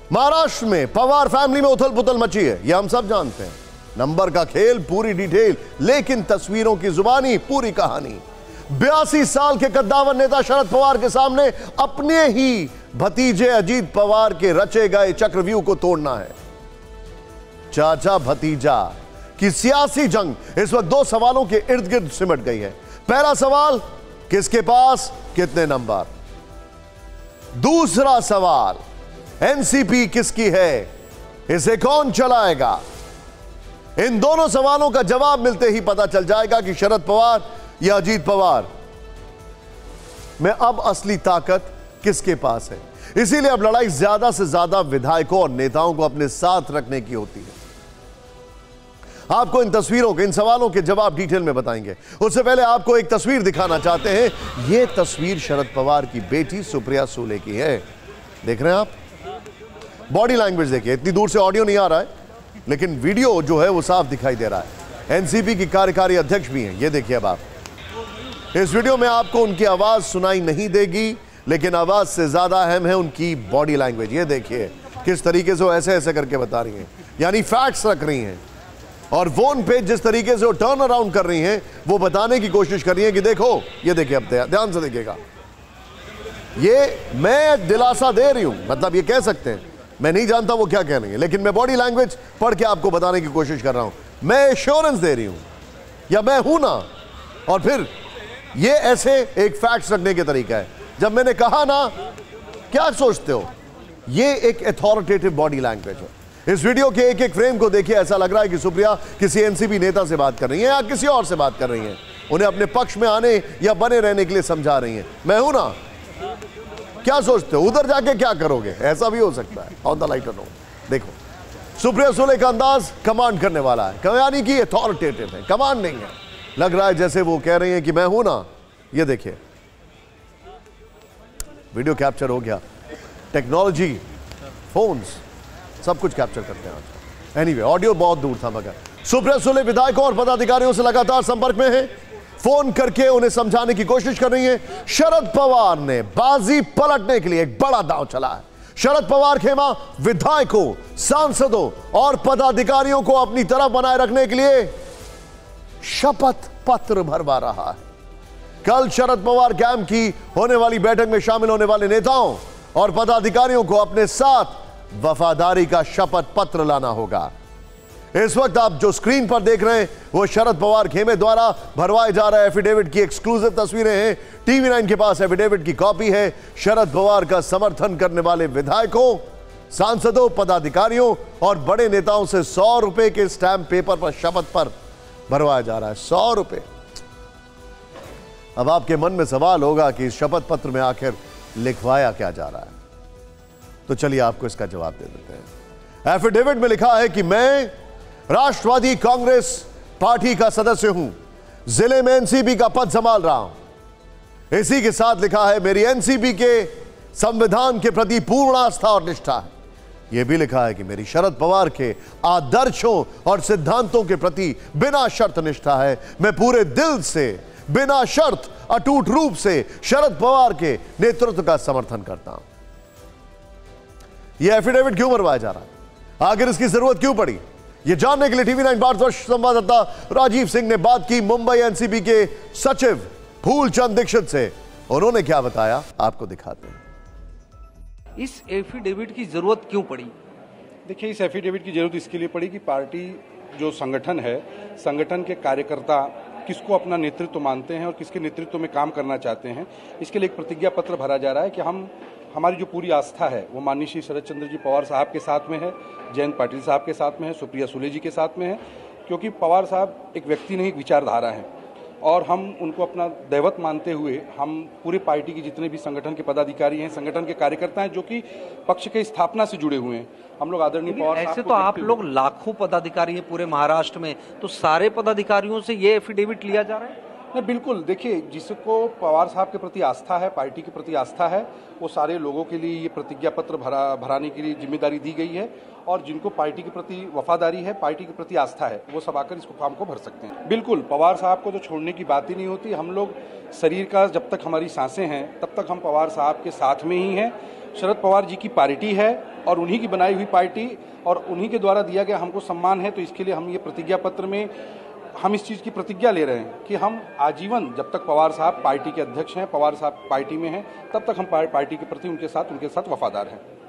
महाराष्ट्र में पवार फैमिली में उथल पुथल मची है, यह हम सब जानते हैं। नंबर का खेल, पूरी डिटेल, लेकिन तस्वीरों की जुबानी, पूरी कहानी। 82 साल के कद्दावर नेता शरद पवार के सामने अपने ही भतीजे अजीत पवार के रचे गए चक्रव्यूह को तोड़ना है। चाचा भतीजा की सियासी जंग इस वक्त दो सवालों के इर्द गिर्द सिमट गई है। पहला सवाल, किसके पास कितने नंबर। दूसरा सवाल, एनसीपी किसकी है, इसे कौन चलाएगा। इन दोनों सवालों का जवाब मिलते ही पता चल जाएगा कि शरद पवार या अजीत पवार में अब असली ताकत किसके पास है। इसीलिए अब लड़ाई ज्यादा से ज्यादा विधायकों और नेताओं को अपने साथ रखने की होती है। आपको इन तस्वीरों के, इन सवालों के जवाब डिटेल में बताएंगे। उससे पहले आपको एक तस्वीर दिखाना चाहते हैं। यह तस्वीर शरद पवार की बेटी सुप्रिया सुले की है। देख रहे हैं आप, बॉडी लैंग्वेज देखिए। इतनी दूर से ऑडियो नहीं आ रहा है, लेकिन वीडियो जो है वो साफ दिखाई दे रहा है। एनसीपी की कार्यकारी अध्यक्ष भी हैं, ये देखिए। अब आप इस वीडियो में आपको उनकी आवाज सुनाई नहीं देगी, लेकिन आवाज से ज्यादा अहम है उनकी बॉडी लैंग्वेज। ये देखिए किस तरीके से वो ऐसे ऐसे करके बता रही हैं, यानी फैक्ट्स रख रही हैं। और फोन पे जिस तरीके से वो टर्न अराउंड कर रही हैं, वो बताने की कोशिश कर रही हैं कि देखो, ये देखिए, अब ध्यान से देखिएगा। ये मैं दिलासा दे रही हूं, मतलब ये कह सकते हैं, मैं नहीं जानता वो क्या कह रही है, लेकिन मैं बॉडी लैंग्वेज पढ़ के आपको बताने की कोशिश कर रहा हूं। मैं एश्योरेंस दे रही हूं, या मैं हूं ना। और फिर ये ऐसे एक फैक्ट्स रखने के तरीका है। जब मैंने कहा ना, क्या सोचते हो, ये एक अथॉरिटेटिव बॉडी लैंग्वेज है। इस वीडियो के एक एक फ्रेम को देखिए, ऐसा लग रहा है कि सुप्रिया किसी एनसीपी नेता से बात कर रही है या किसी और से बात कर रही है, उन्हें अपने पक्ष में आने या बने रहने के लिए समझा रही है। मैं हूं ना, क्या सोचते हो, उधर जाके क्या करोगे, ऐसा भी हो सकता है। ऑन द लाइटर नोट देखो, सुप्रिया सुले का अंदाज कमांड करने वाला है, यानी कि अथॉरिटेटिव है, कमांड नहीं है। लग रहा है जैसे वो कह रही हैं कि मैं हूं ना। ये देखिए, वीडियो कैप्चर हो गया, टेक्नोलॉजी, फोन्स सब कुछ कैप्चर करते हैं आज। एनीवे, ऑडियो बहुत दूर था, मगर सुप्रिया सुले विधायकों और पदाधिकारियों से लगातार संपर्क में है, फोन करके उन्हें समझाने की कोशिश कर रही है। शरद पवार ने बाजी पलटने के लिए एक बड़ा दांव चला है। शरद पवार खेमा विधायकों, सांसदों और पदाधिकारियों को अपनी तरफ बनाए रखने के लिए शपथ पत्र भरवा रहा है। कल शरद पवार कैंप की होने वाली बैठक में शामिल होने वाले नेताओं और पदाधिकारियों को अपने साथ वफादारी का शपथ पत्र लाना होगा। इस वक्त आप जो स्क्रीन पर देख रहे हैं, वो शरद पवार खेमे द्वारा भरवाए जा रहे एफिडेविट की एक्सक्लूसिव तस्वीरें हैं। टीवी9 के पास एफिडेविट की कॉपी है। शरद पवार का समर्थन करने वाले विधायकों, सांसदों, पदाधिकारियों और बड़े नेताओं से 100 रुपए के स्टैंप पेपर पर शपथ पर भरवाया जा रहा है। 100 रुपए। अब आपके मन में सवाल होगा कि इस शपथ पत्र में आखिर लिखवाया क्या जा रहा है, तो चलिए आपको इसका जवाब दे देते हैं। एफिडेविट में लिखा है कि मैं राष्ट्रवादी कांग्रेस पार्टी का सदस्य हूं, जिले में एनसीपी का पद संभाल रहा हूं। इसी के साथ लिखा है, मेरी एनसीपी के संविधान के प्रति पूर्ण आस्था और निष्ठा है। यह भी लिखा है कि मेरी शरद पवार के आदर्शों और सिद्धांतों के प्रति बिना शर्त निष्ठा है। मैं पूरे दिल से, बिना शर्त, अटूट रूप से शरद पवार के नेतृत्व का समर्थन करता हूं। यह एफिडेविट क्यों भरवाया जा रहा है, आखिर इसकी जरूरत क्यों पड़ी, यह जानने के लिए टीवी9 भारतवर्ष संवाददाता राजीव सिंह ने बात की मुंबई एनसीपी के सचिव फूलचंद दीक्षित से। उन्होंने क्या बताया, आपको दिखाते हैं। इस एफिडेविट की जरूरत क्यों पड़ी? देखिए, इस एफिडेविट की जरूरत इसके लिए पड़ी कि पार्टी जो संगठन है, संगठन के कार्यकर्ता किसको अपना नेतृत्व मानते हैं और किसके नेतृत्व में काम करना चाहते हैं, इसके लिए एक प्रतिज्ञा पत्र भरा जा रहा है कि हमारी जो पूरी आस्था है वो माननीय श्री शरद चंद्र जी पवार साहब के साथ में है, जयंत पाटिल साहब के साथ में है, सुप्रिया सुले जी के साथ में है। क्योंकि पवार साहब एक व्यक्ति नहीं, एक विचारधारा है, और हम उनको अपना दैवत मानते हुए हम पूरे पार्टी के जितने भी संगठन के पदाधिकारी हैं, संगठन के कार्यकर्ता हैं, जो कि पक्ष के स्थापना से जुड़े हुए हैं, हम लोग आदरणीय पवार साहब। ऐसे तो आप लोग लाखों पदाधिकारी हैं पूरे महाराष्ट्र में, तो सारे पदाधिकारियों से ये एफिडेविट लिया जा रहा है? नहीं, बिल्कुल। देखिए, जिसको पवार साहब के प्रति आस्था है, पार्टी के प्रति आस्था है, वो सारे लोगों के लिए ये प्रतिज्ञा पत्र भराने के लिए जिम्मेदारी दी गई है। और जिनको पार्टी के प्रति वफादारी है, पार्टी के प्रति आस्था है, वो सब आकर इसको काम को भर सकते हैं। बिल्कुल, पवार साहब को तो छोड़ने की बात ही नहीं होती। हम लोग शरीर का जब तक हमारी सांसें हैं, तब तक हम पवार साहब के साथ में ही हैं। शरद पवार जी की पार्टी है और उन्हीं की बनाई हुई पार्टी और उन्हीं के द्वारा दिया गया हमको सम्मान है। तो इसके लिए हम ये प्रतिज्ञा पत्र में हम इस चीज़ की प्रतिज्ञा ले रहे हैं कि हम आजीवन, जब तक पवार साहब पार्टी के अध्यक्ष हैं, पवार साहब पार्टी में हैं, तब तक हम पार्टी के प्रति उनके साथ वफादार हैं।